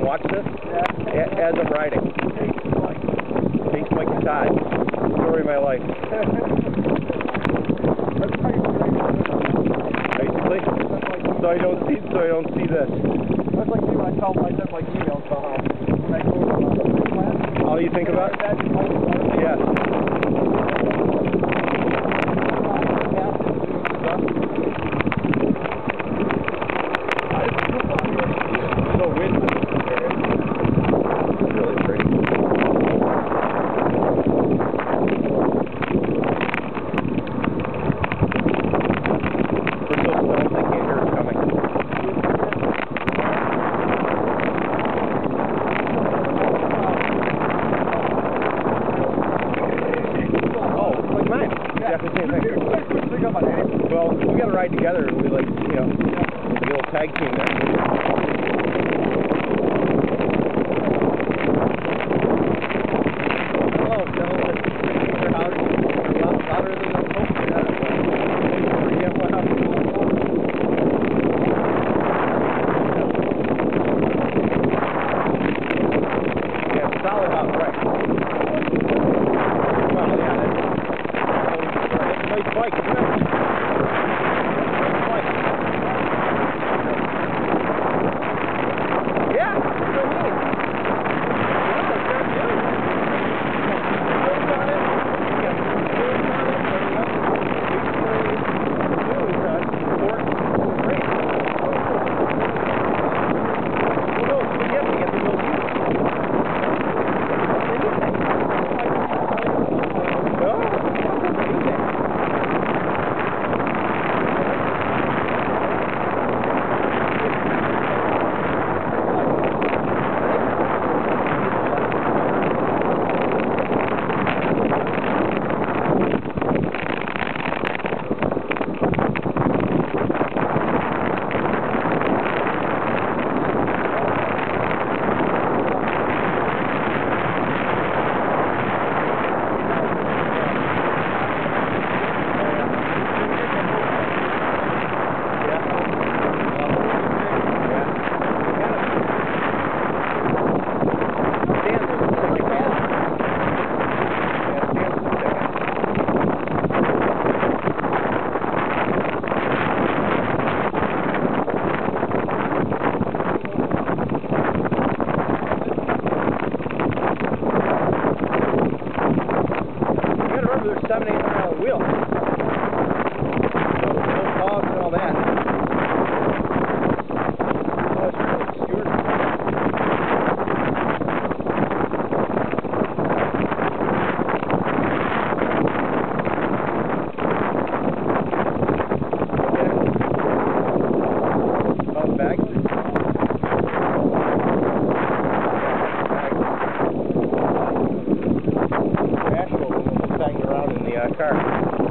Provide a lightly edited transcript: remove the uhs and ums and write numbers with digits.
watch this? Yeah. As I'm riding. Takes Mike and Todd. Story of my life. Basically. So I don't see this. That's like me when I send like emails about when I go to class. All you think about? Yes. So windy. It's really pretty. We're so stoned they can't hear us coming. Well, we got to ride together. We like, you know, the little tag team there. Oh, no, they're louder than the post. Yeah, yeah, solid out, right. Well, yeah, that's a nice bike, isn't it? There's 7-8 wheel. No cogs and all that. Oh, it's really obscure. Oh, the bag? Banged around in the car.